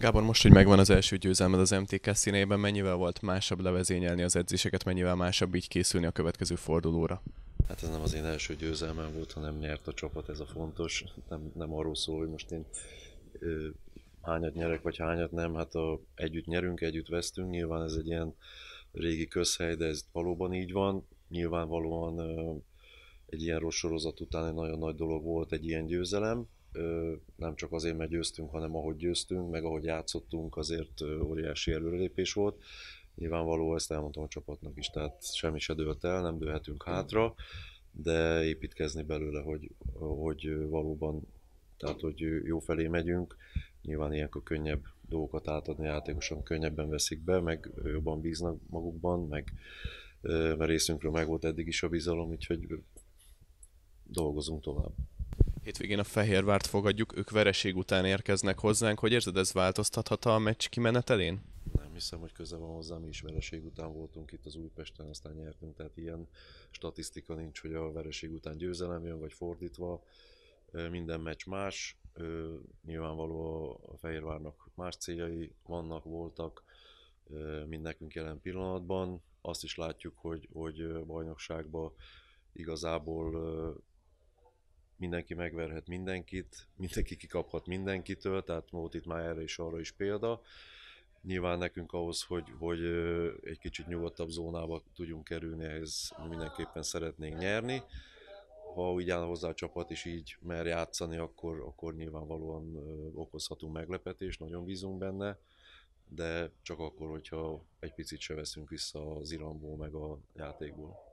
Gábor, most, hogy megvan az első győzelmed az MTK színeiben, mennyivel volt másabb levezényelni az edzéseket, mennyivel másabb így készülni a következő fordulóra? Hát ez nem az én első győzelmem volt, hanem nyert a csapat, ez a fontos. Nem arról szól, hogy most én ö, hányat nyerek, vagy hányat nem. Hát együtt nyerünk, együtt vesztünk. Nyilván ez egy ilyen régi közhely, de ez valóban így van. Nyilvánvalóan egy ilyen rossz sorozat után egy nagyon nagy dolog volt egy ilyen győzelem. Nem csak azért, mert győztünk, hanem ahogy győztünk, meg ahogy játszottunk, azért óriási előrelépés volt. Nyilvánvaló, ezt elmondtam a csapatnak is, tehát semmi se dőlt el, nem dőlhetünk hátra, de építkezni belőle, hogy valóban, tehát hogy jó felé megyünk. Nyilván ilyenkor könnyebb dolgokat átadni játékosan, könnyebben veszik be, meg jobban bíznak magukban, meg mert részünkről meg volt eddig is a bizalom, úgyhogy dolgozunk tovább. Hétvégén a Fehérvárt fogadjuk, ők vereség után érkeznek hozzánk. Hogy érzed, ez változtathat a meccs kimenetelén? Nem hiszem, hogy köze van hozzá, mi is vereség után voltunk itt az Újpesten, aztán nyertünk, tehát ilyen statisztika nincs, hogy a vereség után győzelem jön, vagy fordítva. Minden meccs más, nyilvánvaló a Fehérvárnak más céljai vannak, voltak, mint nekünk jelen pillanatban. Azt is látjuk, hogy bajnokságban igazából mindenki megverhet mindenkit, mindenki kikaphat mindenkitől, tehát volt itt már erre is arra is példa. Nyilván nekünk ahhoz, hogy egy kicsit nyugodtabb zónába tudjunk kerülni, ehhez mindenképpen szeretnénk nyerni. Ha úgy áll hozzá a csapat is így mer játszani, akkor nyilvánvalóan okozhatunk meglepetést, nagyon bízunk benne, de csak akkor, hogyha egy picit se veszünk vissza az iramból meg a játékból.